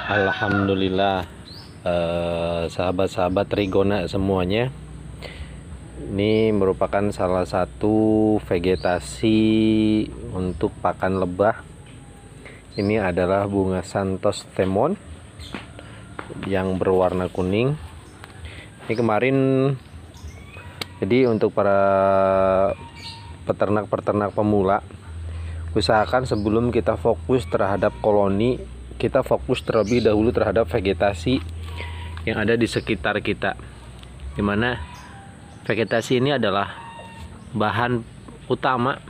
Alhamdulillah, sahabat-sahabat Trigona semuanya, ini merupakan salah satu vegetasi untuk pakan lebah. Ini adalah bunga Santos Temon yang berwarna kuning. Ini kemarin, jadi untuk para peternak-peternak pemula, usahakan sebelum kita fokus terhadap koloni, kita fokus terlebih dahulu terhadap vegetasi yang ada di sekitar kita, dimana vegetasi ini adalah bahan utama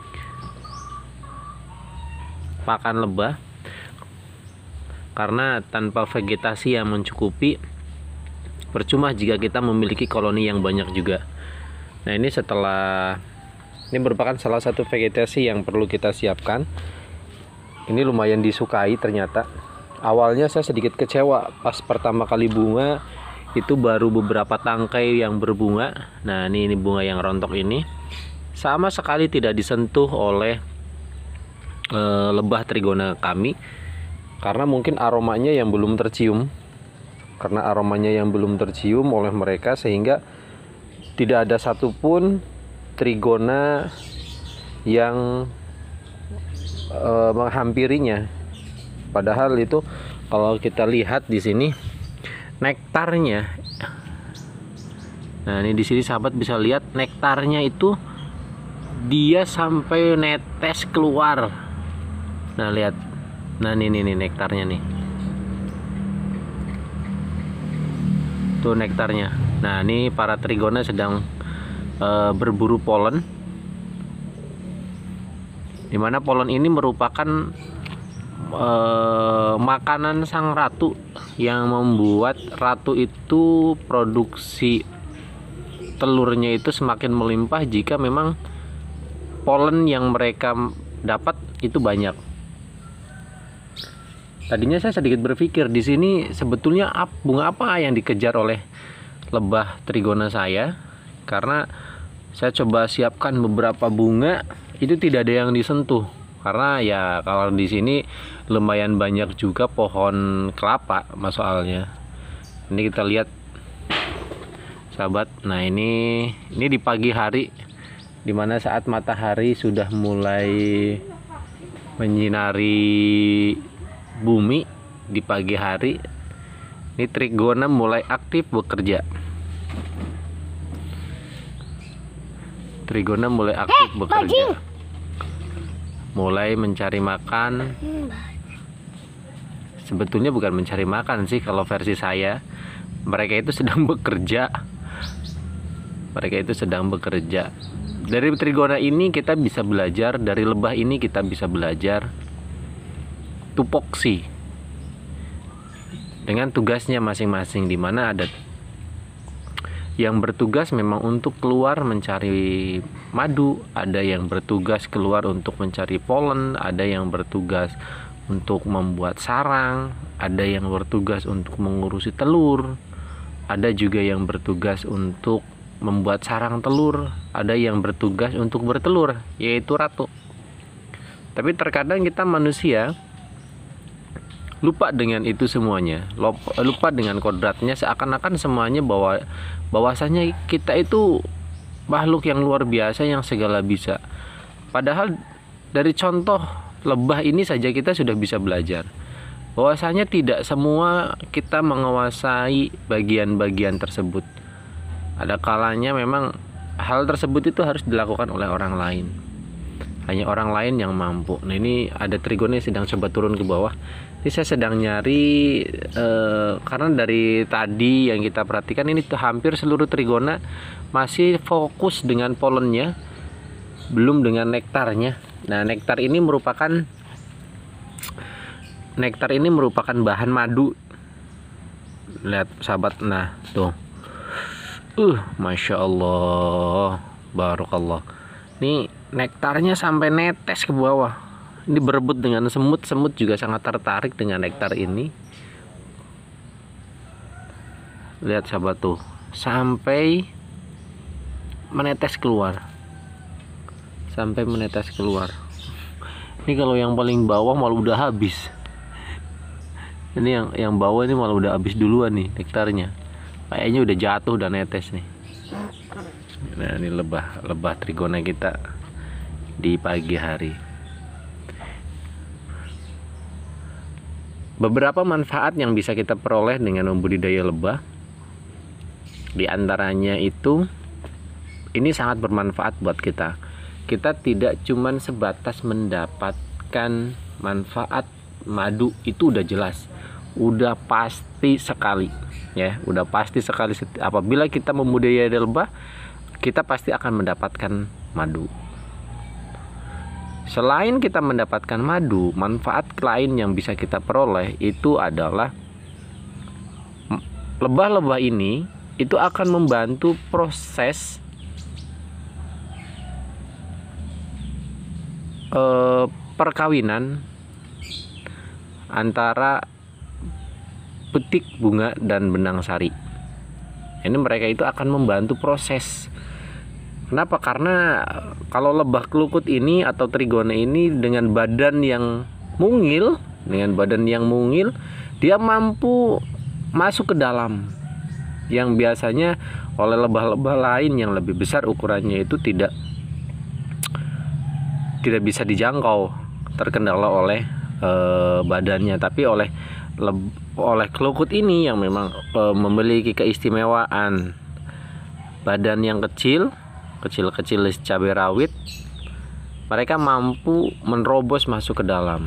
pakan lebah, karena tanpa vegetasi yang mencukupi, percuma jika kita memiliki koloni yang banyak juga. Nah, ini merupakan salah satu vegetasi yang perlu kita siapkan. Ini lumayan disukai ternyata. Awalnya saya sedikit kecewa pas pertama kali bunga, itu baru beberapa tangkai yang berbunga. Nah, ini bunga yang rontok ini sama sekali tidak disentuh oleh lebah Trigona kami, karena mungkin aromanya yang belum tercium. Karena aromanya yang belum tercium oleh mereka, sehingga tidak ada satupun Trigona yang menghampirinya. Padahal itu kalau kita lihat di sini nektarnya. Nah, ini di sini sahabat bisa lihat nektarnya itu dia sampai netes keluar. Nah, lihat. Nah, ini nektarnya nih. Tuh nektarnya. Nah, ini para Trigona sedang berburu polen, dimana polen ini merupakan makanan sang ratu, yang membuat ratu itu produksi telurnya itu semakin melimpah jika memang polen yang mereka dapat itu banyak. Tadinya saya sedikit berpikir di sini sebetulnya bunga apa yang dikejar oleh lebah Trigona saya, karena saya coba siapkan beberapa bunga, itu tidak ada yang disentuh. Karena ya kalau di sini lumayan banyak juga pohon kelapa soalnya. Ini kita lihat sahabat. Nah, ini di pagi hari, dimana saat matahari sudah mulai menyinari bumi di pagi hari. Ini Trigona mulai aktif bekerja. Trigona mulai aktif bekerja, mulai mencari makan. Sebetulnya bukan mencari makan sih kalau versi saya. Mereka itu sedang bekerja. Mereka itu sedang bekerja. Dari Trigona ini kita bisa belajar, dari lebah ini kita bisa belajar tupoksi dengan tugasnya masing-masing, di mana ada yang bertugas memang untuk keluar mencari madu, ada yang bertugas keluar untuk mencari polen, ada yang bertugas untuk membuat sarang, ada yang bertugas untuk mengurusi telur, ada juga yang bertugas untuk membuat sarang telur, ada yang bertugas untuk bertelur, yaitu ratu. Tapi terkadang kita manusia lupa dengan itu semuanya, lupa dengan kodratnya, seakan-akan semuanya bahwasanya kita itu makhluk yang luar biasa yang segala bisa. Padahal dari contoh lebah ini saja kita sudah bisa belajar bahwasanya tidak semua kita menguasai bagian-bagian tersebut. Ada kalanya memang hal tersebut itu harus dilakukan oleh orang lain. Hanya orang lain yang mampu. Nah, ini ada Trigona yang sedang coba turun ke bawah. Ini saya sedang nyari, karena dari tadi yang kita perhatikan ini hampir seluruh Trigona masih fokus dengan polennya, belum dengan nektarnya. Nah, nektar ini merupakan bahan madu. Lihat sahabat, nah tuh, Masya Allah, Barakallah. Ini nektarnya sampai netes ke bawah. Ini berebut dengan semut. Semut juga sangat tertarik dengan nektar ini. Lihat sahabat tuh, sampai menetes keluar. Ini kalau yang paling bawah malah udah habis. Ini yang bawah ini malah udah habis duluan nih nektarnya. Kayaknya udah jatuh dan netes nih. Nah, ini lebah trigona kita di pagi hari. Beberapa manfaat yang bisa kita peroleh dengan membudidaya lebah, di antaranya itu ini sangat bermanfaat buat kita. Kita tidak cuman sebatas mendapatkan manfaat madu, itu udah jelas, udah pasti sekali ya, udah pasti sekali. Apabila kita membudidaya lebah, kita pasti akan mendapatkan madu. Selain kita mendapatkan madu, manfaat lain yang bisa kita peroleh itu adalah lebah-lebah ini itu akan membantu proses perkawinan antara betik bunga dan benang sari. Ini mereka itu akan membantu proses. Kenapa? Karena kalau lebah kelukut ini atau trigona ini dengan badan yang mungil, dia mampu masuk ke dalam, yang biasanya oleh lebah-lebah lain yang lebih besar ukurannya itu tidak bisa dijangkau, terkendala oleh badannya. Tapi oleh kelukut ini yang memang memiliki keistimewaan badan yang kecil cabai rawit, mereka mampu menerobos masuk ke dalam.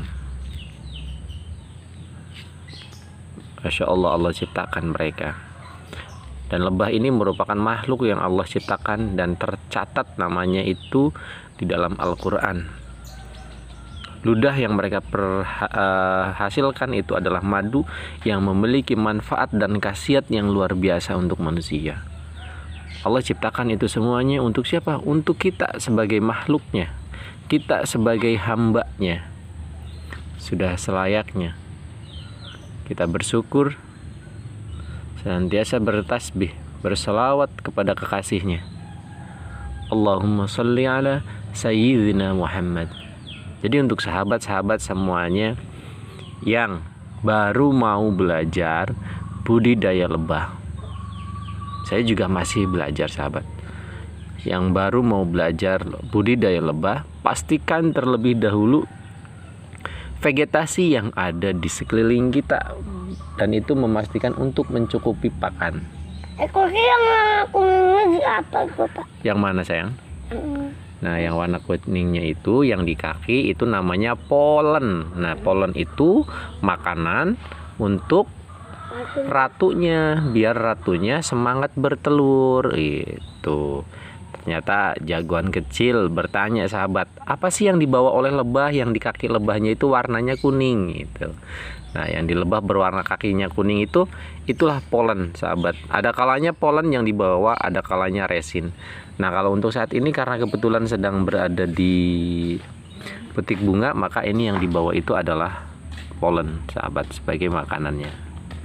Masya Allah, Allah ciptakan mereka. Dan lebah ini merupakan makhluk yang Allah ciptakan dan tercatat namanya itu di dalam Al-Quran. Ludah yang mereka hasilkan itu adalah madu yang memiliki manfaat dan khasiat yang luar biasa untuk manusia. Allah ciptakan itu semuanya untuk siapa? Untuk kita sebagai makhluknya, kita sebagai hambanya. Sudah selayaknya kita bersyukur, senantiasa bertasbih, berselawat kepada kekasihnya. Allahumma sholli ala sayyidina Muhammad. Jadi untuk sahabat-sahabat semuanya yang baru mau belajar budidaya lebah, saya juga masih belajar sahabat. Yang baru mau belajar budidaya lebah, pastikan terlebih dahulu vegetasi yang ada di sekeliling kita, dan itu memastikan untuk mencukupi pakan. Yang aku apa Bapak? Yang mana sayang? Nah, yang warna kuningnya itu yang di kaki itu namanya polen. Nah, polen itu makanan untuk ratunya, biar ratunya semangat bertelur itu. Ternyata jagoan kecil bertanya sahabat, apa sih yang dibawa oleh lebah yang di kaki lebahnya itu warnanya kuning gitu. Nah, yang di lebah berwarna kakinya kuning itulah polen sahabat. Ada kalanya polen yang dibawa, ada kalanya resin. Nah, kalau untuk saat ini karena kebetulan sedang berada di betik bunga, maka ini yang dibawa itu adalah polen sahabat sebagai makanannya.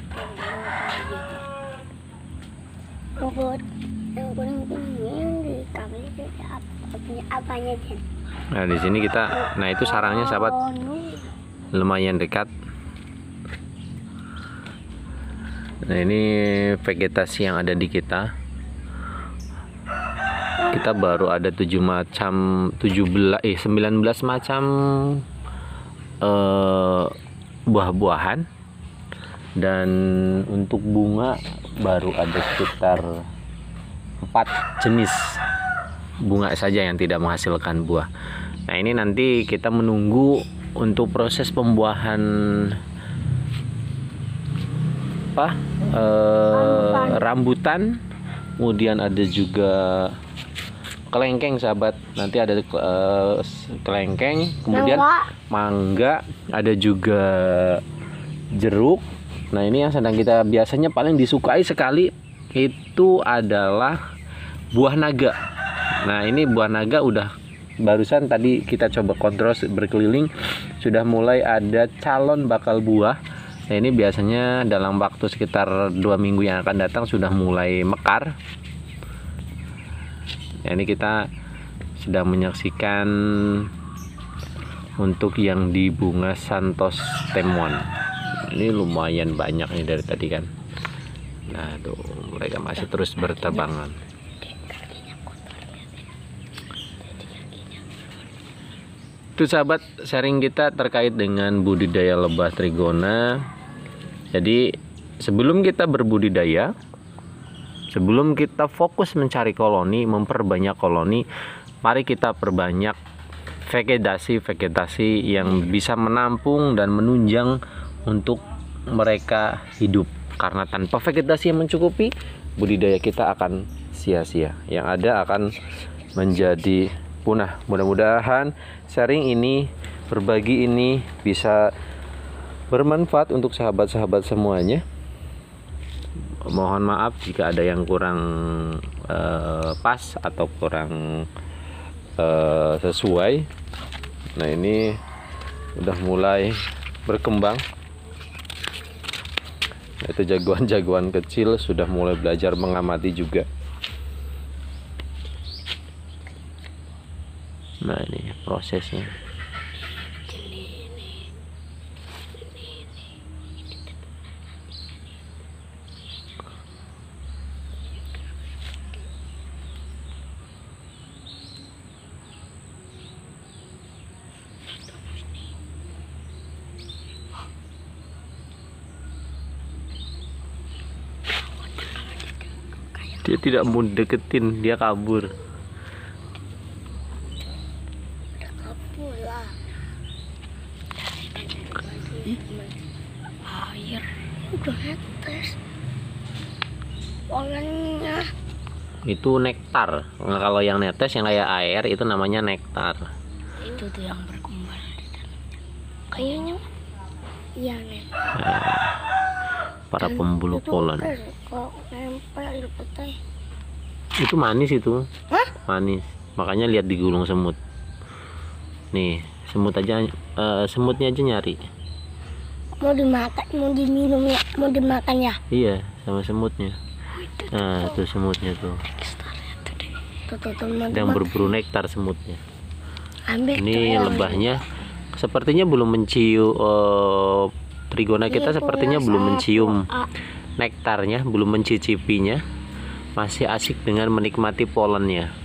Yang kuning-kuningnya yang di kaki itu apanya Jen? Nah, di sini kita, nah itu sarangnya sahabat, lumayan dekat. Nah, ini vegetasi yang ada di kita. Kita baru ada 19 macam buah-buahan, dan untuk bunga baru ada sekitar 4 jenis bunga saja yang tidak menghasilkan buah. Nah, ini nanti kita menunggu untuk proses pembuahan rambutan, kemudian ada juga kelengkeng sahabat. Nanti ada kelengkeng, kemudian mangga, ada juga jeruk. Nah, ini yang sedang kita biasanya paling disukai sekali itu adalah buah naga. Nah, ini buah naga udah barusan tadi kita coba kontrol berkeliling, sudah mulai ada calon bakal buah. Nah, ini biasanya dalam waktu sekitar 2 minggu yang akan datang sudah mulai mekar. Nah, ini kita sedang menyaksikan untuk yang di bunga Santos Temon. Ini lumayan banyak nih dari tadi kan. Nah tuh mereka masih terus berterbangan. Itu sahabat, sharing kita terkait dengan budidaya lebah trigona. Jadi sebelum kita berbudidaya, sebelum kita fokus mencari koloni, memperbanyak koloni, mari kita perbanyak vegetasi yang bisa menampung dan menunjang untuk mereka hidup. Karena tanpa vegetasi yang mencukupi, budidaya kita akan sia-sia. Yang ada akan menjadi punah. Mudah-mudahan sharing ini, berbagi ini bisa bermanfaat untuk sahabat-sahabat semuanya. Mohon maaf jika ada yang kurang pas atau kurang sesuai. Nah ini udah mulai berkembang. Itu jagoan-jagoan kecil sudah mulai belajar mengamati juga. Nah ini prosesnya. Dia tidak mau deketin, dia kabur. Kabur lah. Air udah netes. Polennya Itu nektar. Nah, kalau yang netes yang kayak air itu namanya nektar. itu tuh yang berkembang di dalamnya. Kayaknya iya nih. Para pembuluh polen. Kalau nempel putih. Itu manis itu. Hah? Manis. Makanya lihat di gulung semut. Nih, semut aja semutnya aja nyari. Mau dimakan, mau diminum ya, mau dimakan ya. Iya, sama semutnya. Nah, tuh semutnya tuh. Tuh teman-teman. Yang berburu nektar semutnya. Ambil tuh Ini yang lebahnya sepertinya belum mencium trigona kita, Ini sepertinya punya belum satu, mencium A. nektarnya, belum mencicipinya. Masih asik dengan menikmati polennya.